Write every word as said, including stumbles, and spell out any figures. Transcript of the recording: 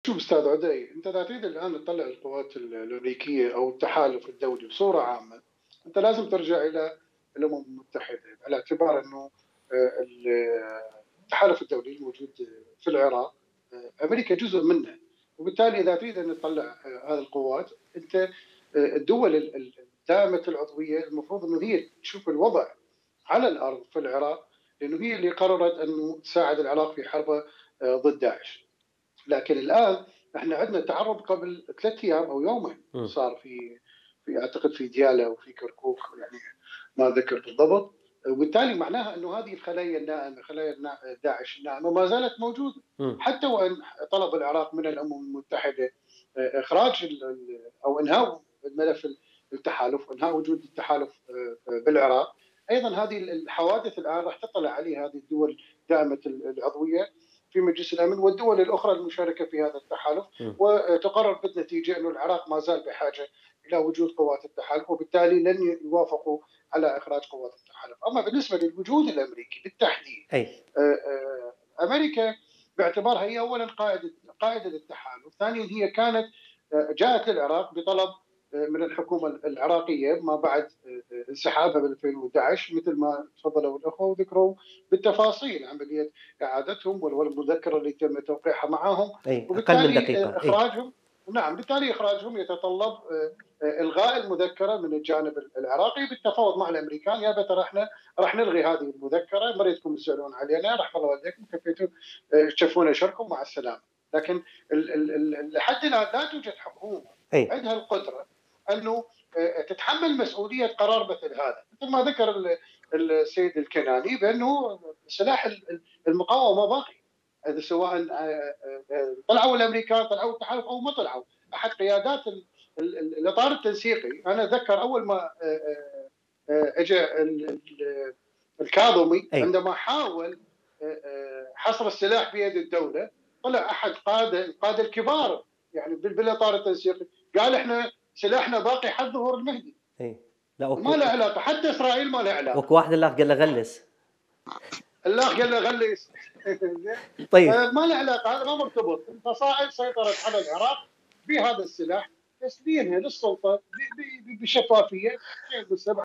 شوف أستاذ عدي، أنت إذا تريد الآن تطلع القوات ال- الأمريكية أو التحالف الدولي بصورة عامة، أنت لازم ترجع إلى الأمم المتحدة، على اعتبار أنه آه، ال- التحالف الدولي الموجود في العراق، آه، أمريكا جزء منه. وبالتالي إذا تريد أن تطلع آه، هذه القوات، أنت آه، الدول ال- ال- الدائمة العضوية المفروض أنه هي تشوف الوضع على الأرض في العراق، لأنه هي اللي قررت أنه تساعد العراق في حربه آه، ضد داعش. لكن الان احنا عندنا تعرض قبل ثلاث ايام او يومين مم. صار في في اعتقد في دياله وفي كركوك، يعني ما ذكر بالضبط. وبالتالي معناها انه هذه الخلايا الناعمه، خلايا النا- داعش الناعمه ما زالت موجوده، مم. حتى وان طلب العراق من الامم المتحده آه، اخراج ال- ال- او انهاء ملف التحالف، انهاء وجود التحالف آه، آه، بالعراق. ايضا هذه الحوادث الان راح تطلع عليها هذه الدول دائمه العضويه في مجلس الامن والدول الاخرى المشاركه في هذا التحالف، مم. وتقرر بالنتيجه انه العراق ما زال بحاجه الى وجود قوات التحالف، وبالتالي لن يوافقوا على اخراج قوات التحالف. اما بالنسبه للوجود الامريكي بالتحديد، اي. آه، آه، امريكا باعتبارها هي اولا قائده قائده للتحالف، ثانيا هي كانت آه، جاءت للعراق بطلب آه، من الحكومه العراقيه ما بعد آه، انسحابها ب ألفين وأحد عشر، مثل ما تفضلوا الاخوه وذكروا بالتفاصيل عمليه اعادتهم والمذكره اللي تم توقيعها معهم. اي، اقل من وبالتالي دقيقه. آه، اي. اخراجهم، نعم بالتالي اخراجهم يتطلب آه، آه، الغاء المذكره من الجانب العراقي بالتفاوض مع الامريكان. يا ترى احنا راح نلغي هذه المذكره، ما اريدكم تسالون علينا، راح الله والديكم كفيتوا آه، تشوفون شركم مع السلامه. لكن ال- ال- ال- لحد الان لا توجد حكومه اي. عندها القدره انه آه، تتحمل مسؤوليه قرار مثل هذا، مثل ما ذكر ال- السيد الكناني بانه سلاح ال- المقاومه باقي. هذا سواء آه، آه، آه، طلعوا الامريكان، طلعوا التحالف او ما طلعوا. احد قيادات ال- ال- ال- الاطار التنسيقي، انا اتذكر اول ما آه، آه، آه، اجى ال- ال- الكاظمي اي. عندما حاول آه، آه، حصر السلاح بيد الدوله، طلع احد قاده القاده الكبار يعني بال- بالاطار التنسيقي، قال احنا سلاحنا باقي حد ظهور المهدي. اي. لا، ما وكو له علاقه، حتى اسرائيل ما له علاقه. وكو واحد الله قال له غلس. الله قال له غلس. طيب. فما له علاقه، هذا ما مرتبط. الفصائل سيطرت على العراق بهذا السلاح، تسليمها للسلطه ب- ب- بشفافيه.